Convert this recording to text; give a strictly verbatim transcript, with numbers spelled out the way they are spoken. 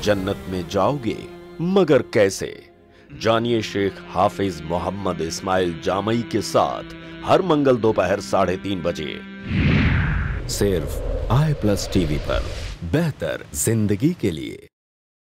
जन्नत में जाओगे, मगर कैसे? जानिए शेख हाफिज मोहम्मद इस्माइल जामई के साथ हर मंगल दोपहर साढ़े तीन बजे सिर्फ आई प्लस टीवी पर। बेहतर जिंदगी के लिए।